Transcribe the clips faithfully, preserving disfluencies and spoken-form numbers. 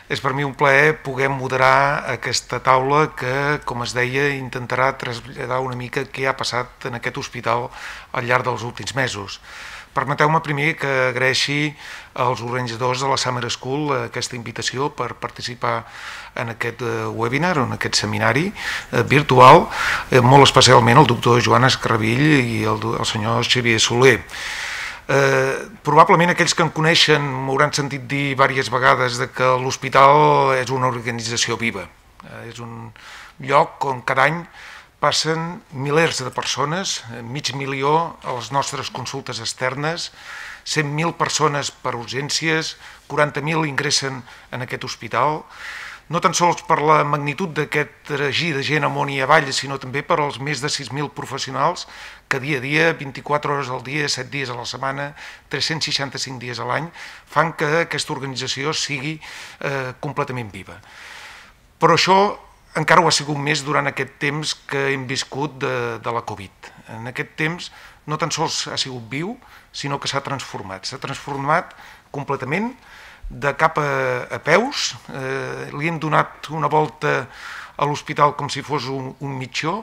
És per mi un plaer poder moderar aquesta taula que, com es deia, intentarà traslladar una mica què ha passat en aquest hospital al llarg dels últims mesos. Permeteu-me primer que agraeixi als organitzadors de la Summer School aquesta invitació per participar en aquest webinar, en aquest seminari virtual, molt especialment el doctor Joan Escarrabill i el, el senyor Xavier Soler. Eh, probablement aquells que em coneixen m'hauran sentit dir diverses vegades que l'hospital és una organització viva, eh, és un lloc on cada any passen milers de persones, mig milió a les nostres consultes externes, cent mil persones per urgències, quaranta mil ingressen en aquest hospital, no tan sols per la magnitud d'aquest tragí de gent amunt i avall, sinó també per als més de sis mil professionals que dia a dia, vint-i-quatre hores al dia, set dies a la setmana, tres-cents seixanta-cinc dies a l'any, fan que aquesta organització sigui eh, completament viva. Però això encara ho ha sigut més durant aquest temps que hem viscut de, de la Covid. En aquest temps no tan sols ha sigut viu, sinó que s'ha transformat. S'ha transformat completament, de cap a, a peus, eh, li hem donat una volta a l'hospital com si fos un, un mitjó,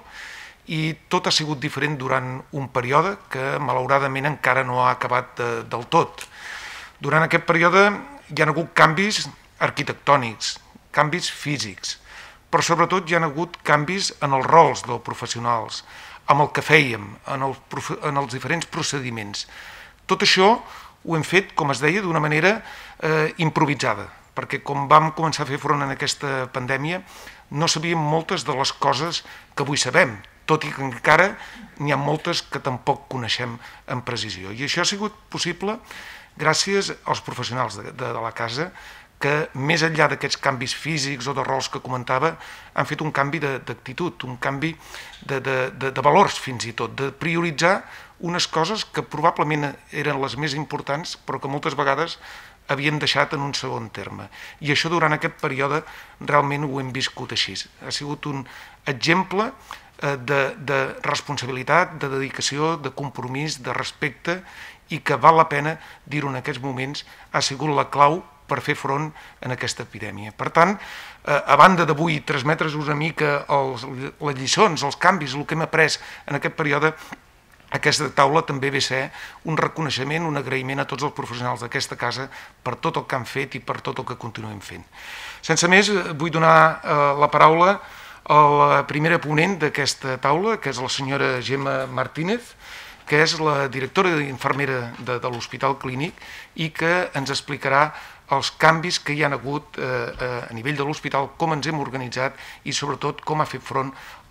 i tot ha sigut diferent durant un període que malauradament encara no ha acabat de, del tot. Durant aquest període hi ha hagut canvis arquitectònics, canvis físics, però sobretot hi ha hagut canvis en els rols dels professionals, amb el que fèiem, en, el, en els diferents procediments. Tot això ho hem fet, com es deia, d'una manera eh, improvisada, perquè com vam començar a fer front a aquesta pandèmia, no sabíem moltes de les coses que avui sabem, tot i que encara n'hi ha moltes que tampoc coneixem amb precisió. I això ha sigut possible gràcies als professionals de, de, de la casa, que més enllà d'aquests canvis físics o de rols que comentava, han fet un canvi d'actitud, un canvi de, de, de, de valors fins i tot, de prioritzar unes coses que probablement eren les més importants, però que moltes vegades havíem deixat en un segon terme. I això durant aquest període realment ho hem viscut així. Ha sigut un exemple de, de responsabilitat, de dedicació, de compromís, de respecte, i que val la pena dir-ho en aquests moments, ha sigut la clau per fer front a aquesta epidèmia. Per tant, a banda d'avui transmetre-vos una mica els, les lliçons, els canvis, el que hem après en aquest període, aquesta taula també ve a ser un reconeixement, un agraïment a tots els professionals d'aquesta casa per tot el que han fet i per tot el que continuem fent. Sense més, vull donar la paraula a la primera ponent d'aquesta taula, que és la senyora Gemma Martínez, que és la directora d'infermera de, de l'Hospital Clínic i que ens explicarà els canvis que hi ha hagut eh, a nivell de l'hospital, com ens hem organitzat i sobretot com ha fet front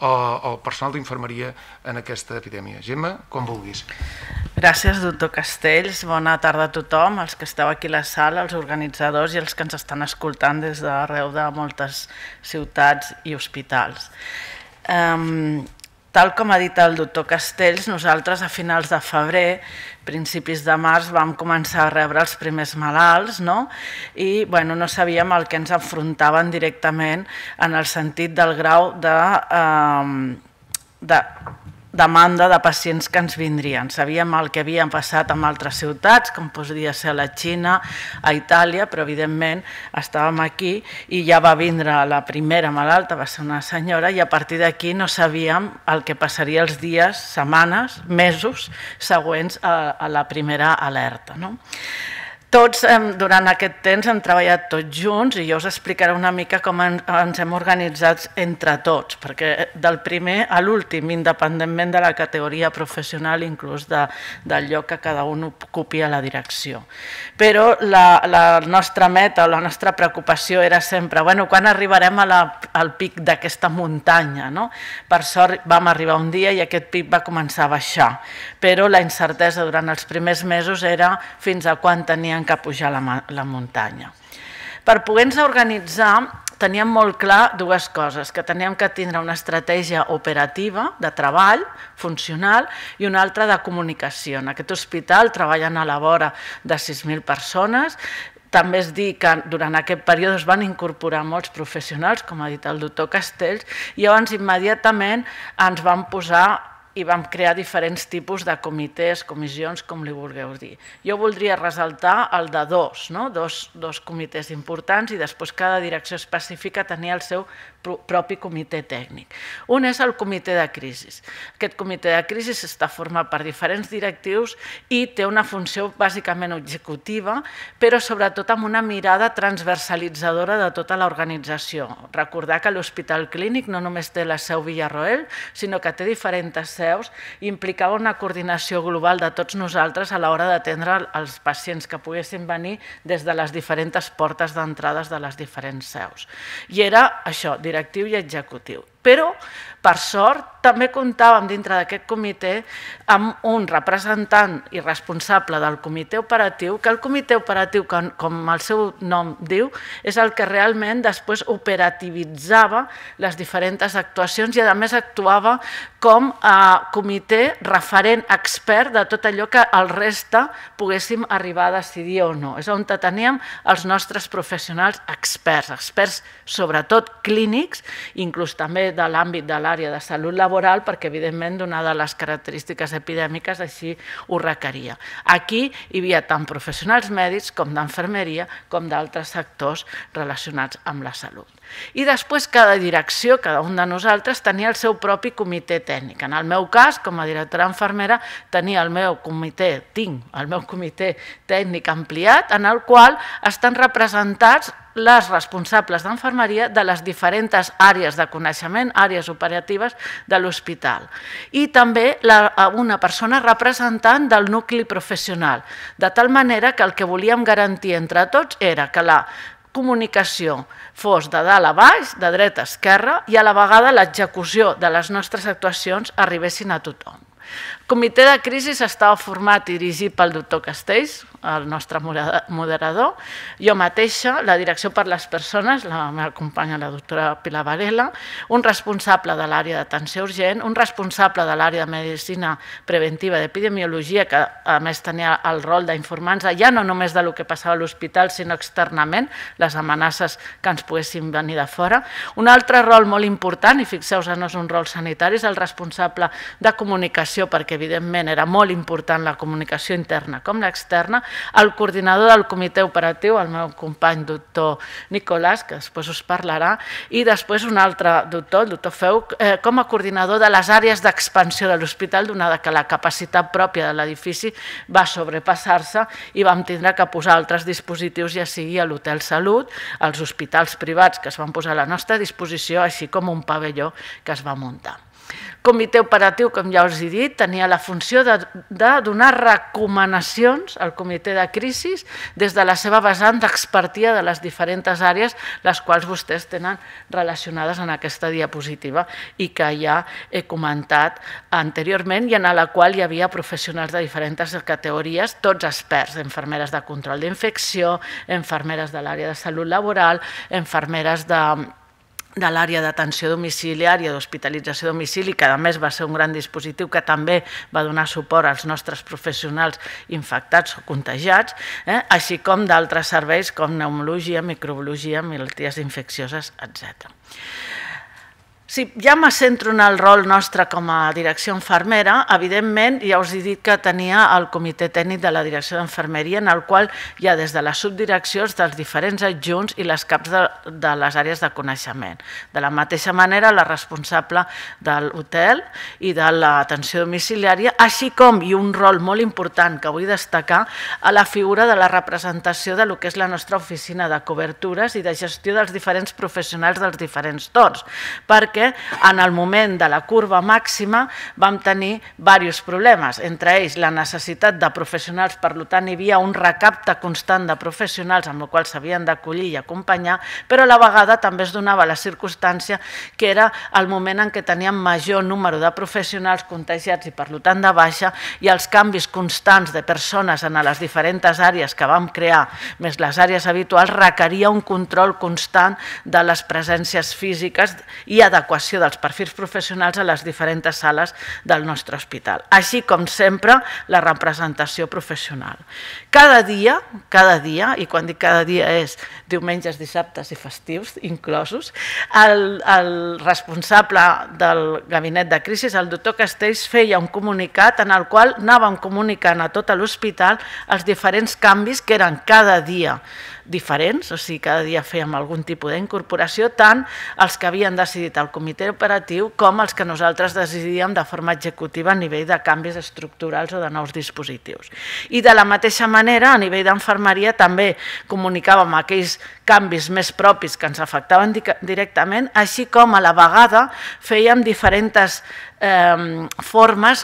al personal d'infermeria en aquesta epidèmia. Gemma, com vulguis. Gràcies, doctor Castells. Bona tarda a tothom, els que esteu aquí a la sala, els organitzadors i els que ens estan escoltant des d'arreu de moltes ciutats i hospitals. Um, Tal com ha dit el doctor Castells, nosaltres a finals de febrer, principis de març, vam començar a rebre els primers malalts, no? I bueno, no sabíem el que ens enfrontaven directament en el sentit del grau de, eh, de demanda de pacients que ens vindrien. Sabíem el que havien passat en altres ciutats, com podria ser la Xina, a Itàlia, però evidentment estàvem aquí i ja va vindre la primera malalta, va ser una senyora, i a partir d'aquí no sabíem el que passaria els dies, setmanes, mesos següents a, a la primera alerta, no? Tots durant aquest temps hem treballat tots junts i jo us explicaré una mica com ens hem organitzat entre tots, perquè del primer a l'últim, independentment de la categoria professional, inclús de, del lloc que cada un ocupi a la direcció. Però la, la nostra meta o la nostra preocupació era sempre, bueno, quan arribarem a la, al pic d'aquesta muntanya, no? Per sort vam arribar un dia i aquest pic va començar a baixar, però la incertesa durant els primers mesos era fins a quan tenien que pujar la, la muntanya. Per poder-nos organitzar teníem molt clar dues coses, que teníem que tindre una estratègia operativa de treball, funcional, i una altra de comunicació. En aquest hospital treballen a la vora de sis mil persones. També es dir que durant aquest període es van incorporar molts professionals, com ha dit el doctor Castells, i llavors immediatament ens vam posar i vam crear diferents tipus de comitès, comissions, com li vulgueu dir. Jo voldria ressaltar el de dos, no? dos, dos comitès importants, i després cada direcció específica tenia el seu propi comitè tècnic. Un és el comitè de crisi. Aquest comitè de crisi està format per diferents directius i té una funció bàsicament executiva, però sobretot amb una mirada transversalitzadora de tota l'organització. Recordar que l'Hospital Clínic no només té la seu Villarroel, sinó que té diferents seus i implicava una coordinació global de tots nosaltres a l'hora d'atendre els pacients que poguessin venir des de les diferents portes d'entrades de les diferents seus. I era això, directiu i executiu. Però, per sort, també comptàvem dintre d'aquest comitè amb un representant i responsable del comitè operatiu, que el comitè operatiu, com el seu nom diu, és el que realment després operativitzava les diferents actuacions i a més actuava com a comitè referent expert de tot allò que el reste poguéssim arribar a decidir o no. És on teníem els nostres professionals experts, experts sobretot clínics, inclús també de l'àmbit de l'àrea de salut laboral, perquè evidentment una de les característiques epidèmiques així ho requeria. Aquí hi havia tant professionals mèdics com d'enfermeria com d'altres sectors relacionats amb la salut. I després cada direcció, cada un de nosaltres, tenia el seu propi comitè tècnic. En el meu cas, com a directora infermera, tenia el meu comitè, tinc el meu comitè tècnic ampliat, en el qual estan representats les responsables d'enfermeria de les diferents àrees de coneixement, àrees operatives de l'hospital. I també una persona representant del nucli professional, de tal manera que el que volíem garantir entre tots era que la comunicació fos de dalt a baix, de dreta a esquerra, i a la vegada l'execució de les nostres actuacions arribessin a tothom. El comitè de crisi estava format i dirigit pel doctor Castells, el nostre moderador, jo mateixa, la direcció per les persones, la meva companya, la doctora Pilar Varela, un responsable de l'àrea d'atenció urgent, un responsable de l'àrea de medicina preventiva d'epidemiologia, que a més tenia el rol d'informar-nos ja no només del que passava a l'hospital, sinó externament, les amenaces que ens poguessin venir de fora. Un altre rol molt important, i fixeu-vos, no és un rol sanitari, és el responsable de comunicació, perquè evidentment era molt important la comunicació interna com l'externa, el coordinador del comitè operatiu, el meu company doctor Nicolàs, que després us parlarà, i després un altre doctor, el doctor Feu, com a coordinador de les àrees d'expansió de l'hospital, donada que la capacitat pròpia de l'edifici va sobrepassar-se i vam tindre que posar altres dispositius, ja sigui a l'Hotel Salut, als hospitals privats que es van posar a la nostra disposició, així com un pavelló que es va muntar. El comitè operatiu, com ja us he dit, tenia la funció de donar recomanacions al comitè de crisi des de la seva vessant d'expertia de les diferents àrees, les quals vostès tenen relacionades en aquesta diapositiva i que ja he comentat anteriorment i en la qual hi havia professionals de diferents categories, tots experts, infermeres de control d'infecció, infermeres de l'àrea de salut laboral, infermeres de de l'àrea d'atenció domiciliària, d'hospitalització a domicili, que a més va ser un gran dispositiu que també va donar suport als nostres professionals infectats o contagiats, així com d'altres serveis com pneumologia, microbiologia, malalties infeccioses, etcètera. Si ja me centro en el rol nostre com a direcció infermera, evidentment ja us he dit que tenia el comitè tècnic de la direcció d'infermeria, en el qual hi ha des de les subdireccions dels diferents adjunts i les caps de les àrees de coneixement. De la mateixa manera, la responsable de l'hotel i de l'atenció domiciliària, així com, i un rol molt important que vull destacar, a la figura de la representació de lo que és la nostra oficina de cobertures i de gestió dels diferents professionals dels diferents torns, perquè en el moment de la curva màxima vam tenir diversos problemes, entre ells la necessitat de professionals, per tant hi havia un recapte constant de professionals amb el qual s'havien d'acollir i acompanyar, però a la vegada també es donava la circumstància que era el moment en què teníem major número de professionals contagiats i per tant de baixa, i els canvis constants de persones en les diferents àrees que vam crear, més les àrees habituals, requeria un control constant de les presències físiques i adequat l'adequació dels perfils professionals a les diferents sales del nostre hospital, així com sempre la representació professional. Cada dia, cada dia, i quan dic cada dia és diumenges, dissabtes i festius inclosos, el, el responsable del gabinet de crisi, el doctor Castells, feia un comunicat en el qual anàvem comunicant a tot l'hospital els diferents canvis que eren cada dia diferents, o sigui, cada dia fèiem algun tipus d'incorporació, tant els que havien decidit el comitè operatiu com els que nosaltres decidíem de forma executiva a nivell de canvis estructurals o de nous dispositius. I de la mateixa manera, a nivell d'infermeria, també comunicàvem aquells canvis més propis que ens afectaven directament, així com a la vegada fèiem diferents eh, formes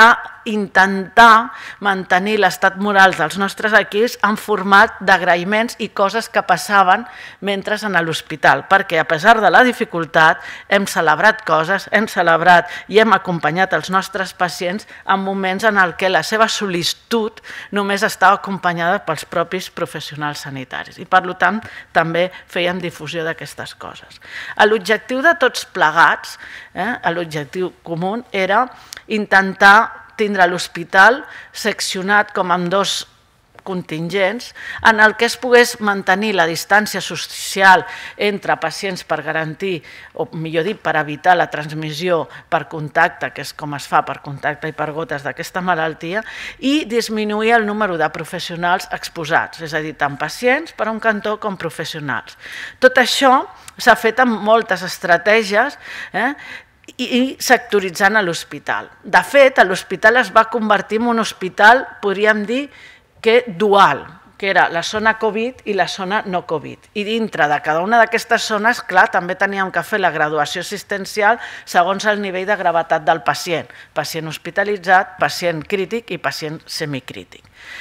d'intentar mantenir l'estat moral dels nostres equips en format d'agraïments i coses que passaven mentre en l'hospital, perquè a pesar de la dificultat hem celebrat coses, hem celebrat i hem acompanyat els nostres pacients en moments en què la seva sol·licitud només estava acompanyada pels propis professionals sanitaris i per tant també fèiem difusió d'aquestes coses. L'objectiu de tots plegats, eh, l'objectiu comú era intentar tindre l'hospital seccionat com amb dos contingents en el que es pogués mantenir la distància social entre pacients per garantir, o millor dit, per evitar la transmissió per contacte, que és com es fa per contacte i per gotes d'aquesta malaltia, i disminuir el número de professionals exposats, és a dir, tant pacients per un cantó com professionals. Tot això s'ha fet amb moltes estratègies, eh? i sectoritzant a l'hospital. De fet, l'hospital es va convertir en un hospital, podríem dir, que dual, que era la zona Covid i la zona no Covid. I dintre de cada una d'aquestes zones, clar, també teníem que fer la graduació assistencial segons el nivell de gravetat del pacient. Pacient hospitalitzat, pacient crític i pacient semicrític.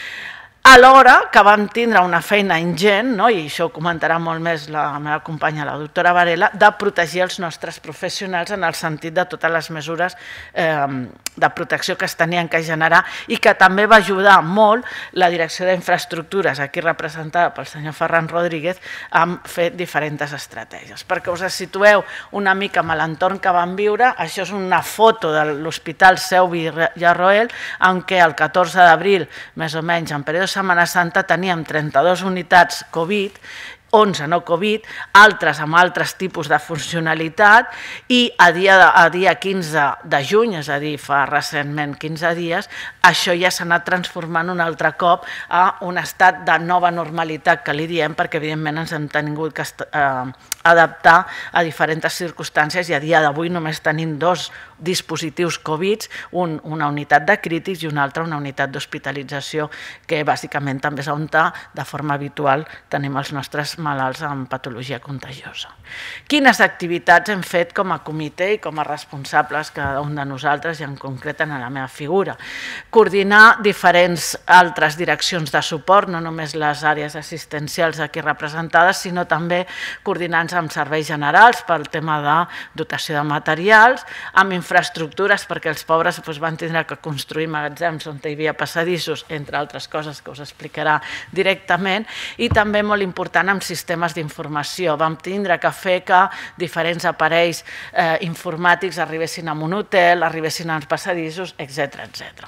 Alhora que vam tindre una feina ingent, no? I això ho comentarà molt més la meva companya, la doctora Varela, de protegir els nostres professionals en el sentit de totes les mesures eh, de protecció que es tenien que generar i que també va ajudar molt la Direcció d'Infraestructures, aquí representada pel senyor Ferran Rodríguez, a fer diferents estratègies. Perquè us situeu una mica amb l'entorn que vam viure, això és una foto de l'Hospital Seuvi Llarroel, en què el catorze d'abril, més o menys, en període Setmana Santa, teníem trenta-dues unitats Covid, onze no Covid, altres amb altres tipus de funcionalitat i a dia, a dia quinze de juny, és a dir, fa recentment quinze dies, això ja s'ha anat transformant un altre cop a un estat de nova normalitat que li diem perquè evidentment ens hem tingut que eh, adaptar a diferents circumstàncies i a dia d'avui només tenim dos dispositius Covid, un, una unitat de crítics i una altra una unitat d'hospitalització que bàsicament també és on de forma habitual tenim els nostres malalts amb patologia contagiosa. Quines activitats hem fet com a comitè i com a responsables cada un de nosaltres i en concret en la meva figura? Coordinar diferents altres direccions de suport, no només les àrees assistencials aquí representades, sinó també coordinant-se amb serveis generals pel tema de dotació de materials, amb infraestructures perquè els pobres van tindre que construir magatzems on hi havia passadissos, entre altres coses que us explicarà directament, i també molt important amb sistemes d'informació. Vam tindre que fer que diferents aparells eh, informàtics arribessin a un hotel, arribessin als passadissos, etcètera, etcètera.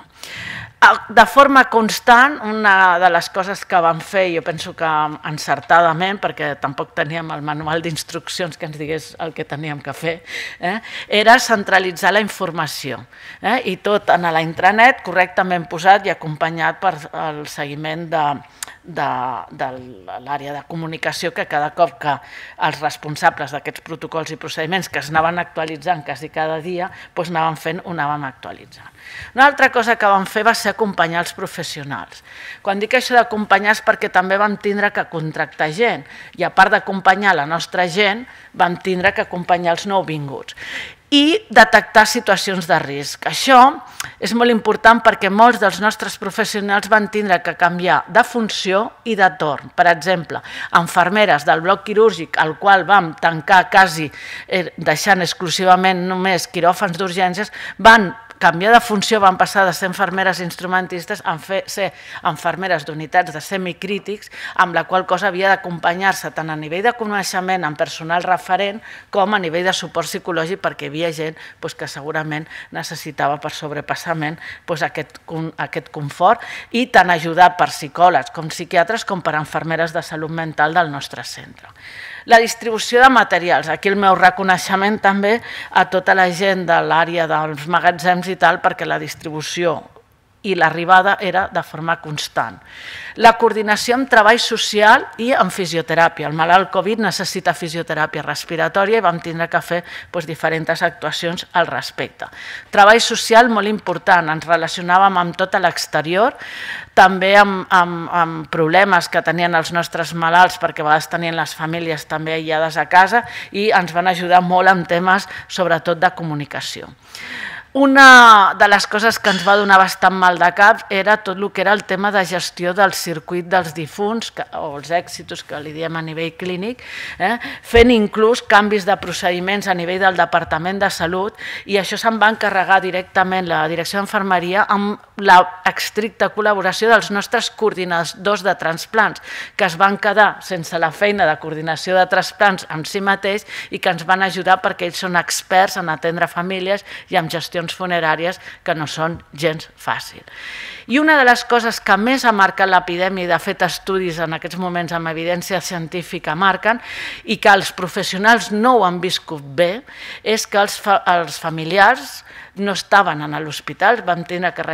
De forma constant, una de les coses que vam fer, jo penso que encertadament, perquè tampoc teníem el manual d'instruccions que ens digués el que teníem que fer, eh, era centralitzar la informació. Eh, I tot en la intranet correctament posat i acompanyat per el seguiment de, de, de l'àrea de comunicació que cada cop que els responsables d'aquests protocols i procediments que es anaven actualitzant quasi cada dia, doncs anaven fent o anàvem actualitzant. Una altra cosa que vam fer va ser acompanyar els professionals. Quan dic això d'acompanyar és perquè també vam tindre que contractar gent i a part d'acompanyar la nostra gent vam tindre que acompanyar els nouvinguts i detectar situacions de risc. Això és molt important perquè molts dels nostres professionals van tindre que canviar de funció i de torn. Per exemple, infermeres del bloc quirúrgic, al qual vam tancar quasi, deixant exclusivament només quiròfans d'urgències, van canviar de funció, van passar de ser infermeres instrumentistes a ser infermeres d'unitats de semicrítics, amb la qual cosa havia d'acompanyar-se tant a nivell de coneixement amb personal referent com a nivell de suport psicològic, perquè hi havia gent que segurament necessitava per sobrepassament aquest confort, i tant ajudat per psicòlegs com psiquiatres com per infermeres de salut mental del nostre centre. La distribució de materials, aquí el meu reconeixement també a tota la gent de l'àrea dels magatzems i tal, perquè la distribució i l'arribada era de forma constant. La coordinació amb treball social i amb fisioteràpia. El malalt Covid necessita fisioteràpia respiratòria i vam tindre que fer diferents actuacions al respecte. Treball social molt important, ens relacionàvem amb tot l'exterior, també amb problemes que tenien els nostres malalts, perquè a vegades tenien les famílies també aïllades a casa, i ens van ajudar molt en temes sobretot de comunicació. Una de les coses que ens va donar bastant mal de cap era tot el que era el tema de gestió del circuit dels difunts, o els èxitos, que li diem a nivell clínic, fent inclús canvis de procediments a nivell del Departament de Salut, i això se'n va encarregar directament la Direcció d'Infermeria amb l'estricta col·laboració dels nostres coordinadors de trasplants, que es van quedar sense la feina de coordinació de trasplants en si mateix i que ens van ajudar perquè ells són experts en atendre famílies i en gestions funeràries que no són gens fàcil. I una de les coses que més ha marcat l'epidèmia, i de fet estudis en aquests moments amb evidència científica marquen, i que els professionals no ho han viscut bé, és que els familiars no estaven a l'hospital, vam tenir que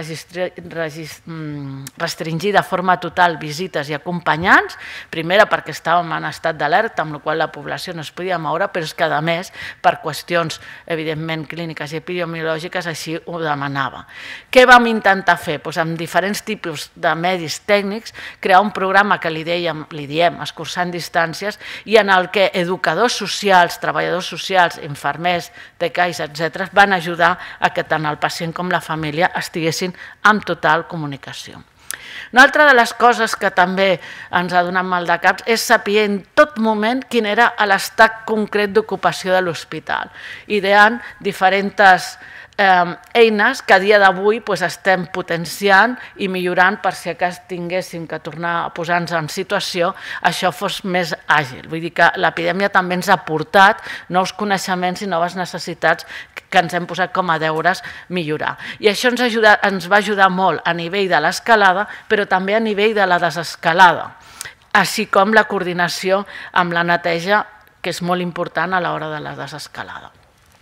restringir de forma total visites i acompanyants, primera perquè estàvem en estat d'alerta, amb la qual la població no es podia moure, però és que a més, per qüestions evidentment clíniques i epidemiològiques, així ho demanava. Què vam intentar fer? Amb diferents tipus de medis tècnics, crear un programa que li diem escurçant distàncies, i en el que educadors socials, treballadors socials, infermers, tecais, etcètera, van ajudar a que tant el pacient com la família estiguessin en total comunicació. Una altra de les coses que també ens ha donat mal de caps és saber en tot moment quin era l'estat concret d'ocupació de l'hospital, ideant diferents eines que a dia d'avui estem potenciant i millorant per si acas tinguéssim que tornar a posar-nos en situació, això fos més àgil. Vull dir que l'epidèmia també ens ha portat nous coneixements i noves necessitats que ens hem posat com a deures millorar. I això ens va ajudar molt a nivell de l'escalada, però també a nivell de la desescalada, així com la coordinació amb la neteja, que és molt important a l'hora de la desescalada.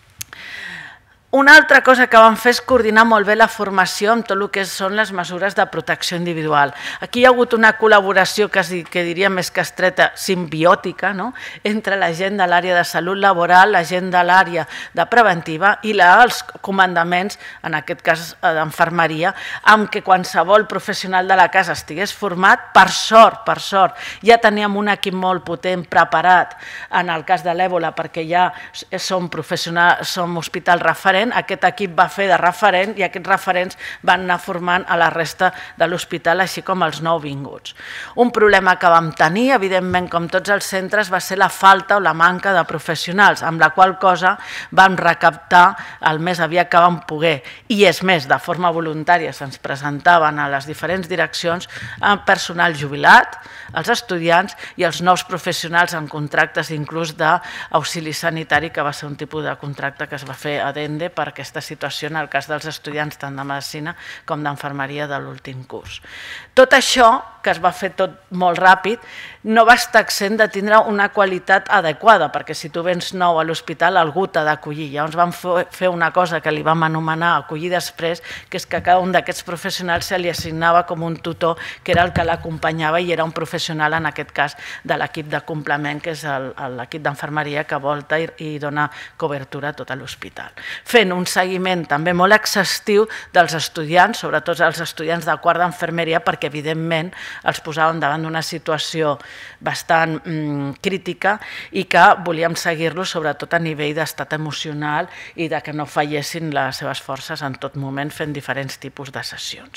Una altra cosa que vam fer és coordinar molt bé la formació amb tot el que són les mesures de protecció individual. Aquí hi ha hagut una col·laboració que diria més que estreta, simbiòtica, entre la gent de l'àrea de salut laboral, la gent de l'àrea de preventiva i els comandaments, en aquest cas d'enfermeria, amb què qualsevol professional de la casa estigués format. Per sort, per sort, ja teníem un equip molt potent preparat en el cas de l'Èbola, perquè ja som professionals, som hospital referent. Aquest equip va fer de referent i aquests referents van anar formant a la resta de l'hospital, així com els nouvinguts. Un problema que vam tenir, evidentment, com tots els centres, va ser la falta o la manca de professionals, amb la qual cosa vam recaptar el més aviat que vam poder. I és més, de forma voluntària se'ns presentaven a les diferents direccions personal jubilat, els estudiants i els nous professionals en contractes inclús d'auxili sanitari, que va ser un tipus de contracte que es va fer a Dende per aquesta situació en el cas dels estudiants tant de medicina com d'enfermeria de l'últim curs. Tot això, que es va fer tot molt ràpid, no va estar exempt de tindre una qualitat adequada, perquè si tu vens nou a l'hospital algú t'ha d'acollir. Llavors vam fer una cosa que li vam anomenar acollir després, que és que a cada un d'aquests professionals se li assignava com un tutor, que era el que l'acompanyava i era un professional, en aquest cas, de l'equip de complement, que és l'equip d'enfermeria que volta i dona cobertura a tot l'hospital. Fent un seguiment també molt exhaustiu dels estudiants, sobretot els estudiants de quart d'enfermeria, perquè evidentment els posàvem davant d'una situació bastant crítica i que volíem seguir-los sobretot a nivell d'estat emocional i que no fallessin les seves forces en tot moment fent diferents tipus de sessions.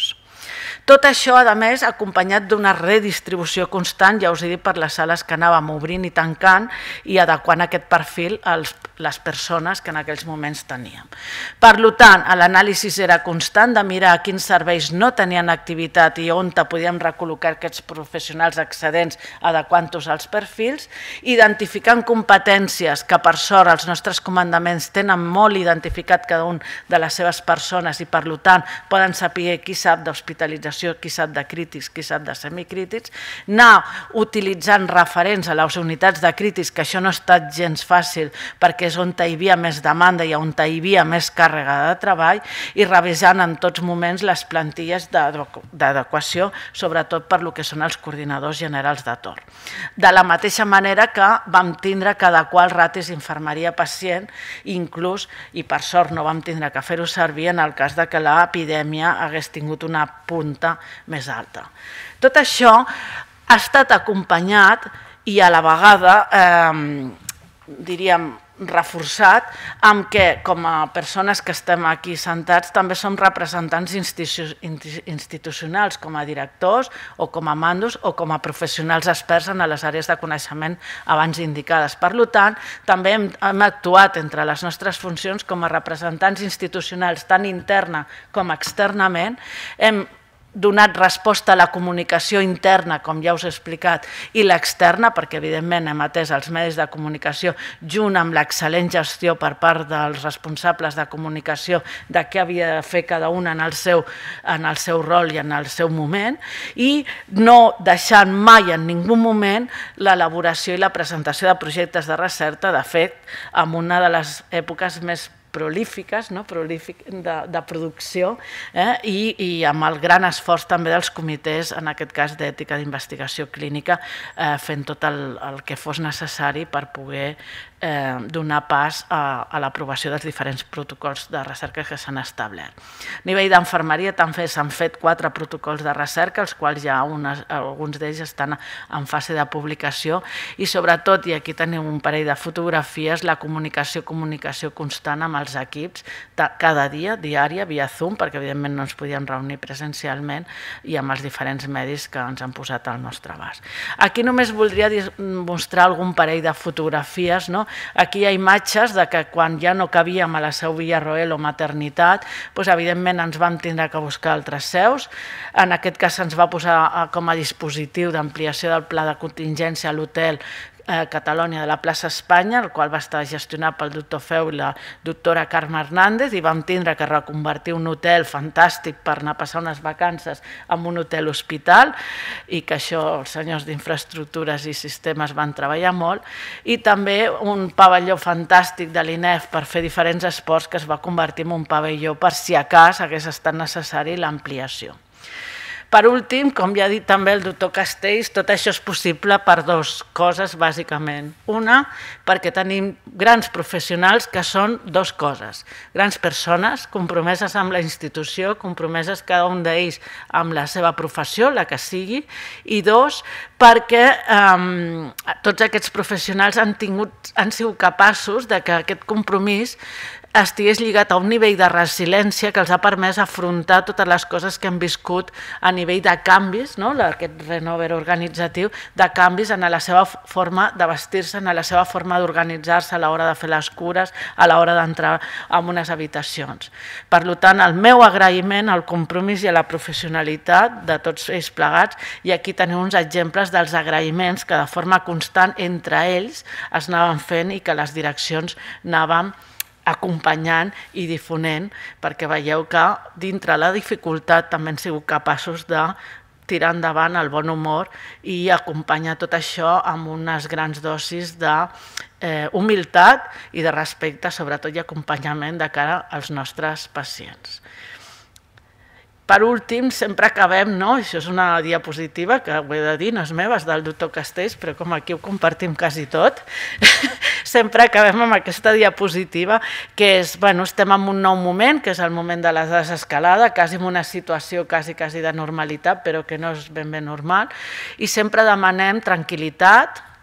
Tot això, a més, acompanyat d'una redistribució constant, ja us he dit, per les sales que anàvem obrint i tancant i adequant aquest perfil a les persones que en aquells moments teníem. Per tant, l'anàlisi era constant de mirar quins serveis no tenien activitat i on podíem recol·locar aquests professionals excedents adequant-los als perfils, identificant competències que, per sort, els nostres comandaments tenen molt identificat cada un de les seves persones i, per tant, poden saber qui sap d'hospitalització, qui sap de crítics, qui sap de semicrítics, anar utilitzant referents a les unitats de crítics, que això no ha estat gens fàcil perquè és on hi havia més demanda i on hi havia més càrrega de treball, i revisant en tots moments les plantilles d'adequació, sobretot per lo que són els coordinadors generals de torn. De la mateixa manera que vam tindre que adequar els ratis infermeria-pacient, inclús, i per sort no vam tindre que fer-ho servir en el cas que l'epidèmia hagués tingut una punta més alta. Tot això ha estat acompanyat i a la vegada, diríem, reforçat amb que, com a persones que estem aquí sentats, també som representants institucionals, com a directors o com a mandos o com a professionals experts en les àrees de coneixement abans indicades. Per tant, també hem actuat entre les nostres funcions com a representants institucionals, tant interna com externament. Hem donat resposta a la comunicació interna, com ja us he explicat, i l'externa, perquè evidentment hem atès els medis de comunicació junt amb l'excel·lent gestió per part dels responsables de comunicació de què havia de fer cada un en el seu rol i en el seu moment, i no deixant mai en ningú moment l'elaboració i la presentació de projectes de recerca, de fet, en una de les èpoques més prolífiques de producció i amb el gran esforç també dels comitès, en aquest cas d'ètica d'investigació clínica, fent tot el que fos necessari per poder donar pas a l'aprovació dels diferents protocols de recerca que s'han establert. A nivell d'enfermeria també s'han fet quatre protocols de recerca, els quals ja alguns d'ells estan en fase de publicació, i sobretot, i aquí teniu un parell de fotografies, la comunicació, comunicació constant amb els equips, cada dia, diària, via Zoom, perquè evidentment no ens podíem reunir presencialment, i amb els diferents medis que ens han posat al nostre abast. Aquí només voldria mostrar algun parell de fotografies. Aquí hi ha imatges que quan ja no cabíem a la seu Villarroel o maternitat, evidentment ens vam tindre que buscar altres seus. En aquest cas se'ns va posar com a dispositiu d'ampliació del pla de contingència a l'hotel Catalònia de la plaça Espanya, el qual va estar gestionat pel doctor Feu i la doctora Carme Hernández, i vam tindre que reconvertir un hotel fantàstic per anar a passar unes vacances en un hotel hospital, i que això els senyors d'infraestructures i sistemes van treballar molt, i també un pavelló fantàstic de l'I N E F per fer diferents esports que es va convertir en un pavelló per si a cas hagués estat necessari l'ampliació. Per últim, com ja ha dit també el doctor Castells, tot això és possible per dues coses, bàsicament. Una, perquè tenim grans professionals que són dues coses. Grans persones compromeses amb la institució, compromeses cada un d'ells amb la seva professió, la que sigui, i dos, perquè tots aquests professionals han sigut capaços que aquest compromís estigués lligat a un nivell de resiliència que els ha permès afrontar totes les coses que hem viscut a nivell de canvis, aquest renover organitzatiu, de canvis en la seva forma de vestir-se, en la seva forma d'organitzar-se a l'hora de fer les cures, a l'hora d'entrar en unes habitacions. Per tant, el meu agraïment al compromís i a la professionalitat de tots ells plegats, i aquí teniu uns exemples dels agraïments que de forma constant entre ells es anaven fent i que les direccions anàvem acompanyant i difonent, perquè veieu que dintre la dificultat també hem sigut capaços de tirar endavant el bon humor i acompanyar tot això amb unes grans dosis d'humilitat i de respecte, sobretot, i acompanyament de cara als nostres pacients. Per últim, sempre acabem, això és una diapositiva que ho he de dir, no és meva, és del doctor Castells, però com aquí ho compartim quasi tot, sempre acabem amb aquesta diapositiva que és, bueno, estem en un nou moment, que és el moment de la desescalada, quasi en una situació quasi, quasi de normalitat, però que no és ben bé normal, i sempre demanem tranquil·litat,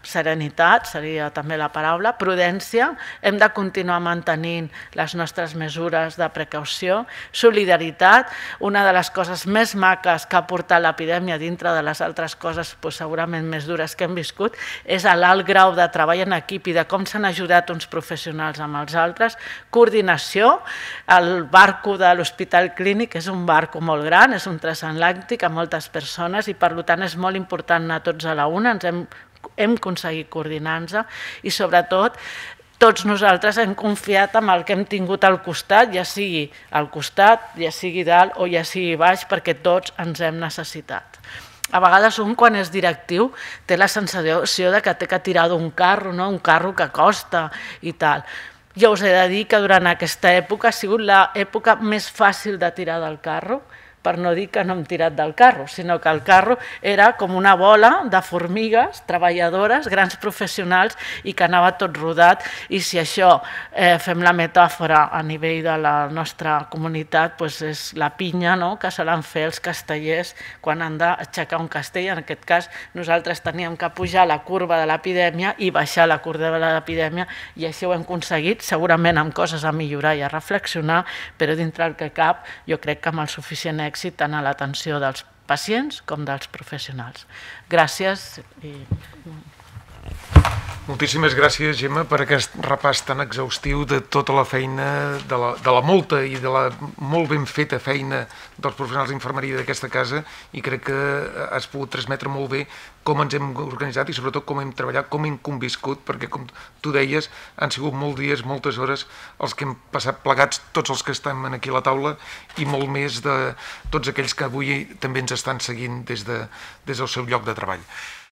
serenitat seria també la paraula, prudència, hem de continuar mantenint les nostres mesures de precaució, solidaritat, una de les coses més maques que ha portat l'epidèmia dintre de les altres coses doncs, segurament més dures que hem viscut, és l'alt grau de treball en equip i de com s'han ajudat uns professionals amb els altres, coordinació, el barco de l'Hospital Clínic és un barco molt gran, és un transatlàntic amb moltes persones i per tant és molt important anar tots a la una, ens hem hem aconseguit coordinar-nos i sobretot tots nosaltres hem confiat en el que hem tingut al costat, ja sigui al costat, ja sigui dalt o ja sigui baix, perquè tots ens hem necessitat. A vegades un quan és directiu té la sensació de que té que tirar d'un carro, un carro que costa i tal. Jo us he de dir que durant aquesta època ha sigut l'època més fàcil de tirar del carro, per no dir que no hem tirat del carro, sinó que el carro era com una bola de formigues, treballadores, grans professionals i que anava tot rodat i si això eh, fem la metàfora a nivell de la nostra comunitat doncs és la pinya no? que solen fer els castellers quan han d'aixecar un castell, en aquest cas nosaltres teníem que pujar la curva de l'epidèmia i baixar la curva de l'epidèmia i així ho hem aconseguit, segurament amb coses a millorar i a reflexionar, però dintre el que cap jo crec que amb el suficient èxit èxit tant a l'atenció dels pacients com dels professionals. Gràcies. I... Moltíssimes gràcies, Gemma, per aquest repàs tan exhaustiu de tota la feina, de la, de la molta i de la molt ben feta feina dels professionals d'infermeria d'aquesta casa i crec que has pogut transmetre molt bé com ens hem organitzat i sobretot com hem treballat, com hem conviscut, perquè com tu deies, han sigut molts dies, moltes hores els que hem passat plegats, tots els que estem aquí a la taula i molt més de tots aquells que avui també ens estan seguint des, de, des del seu lloc de treball.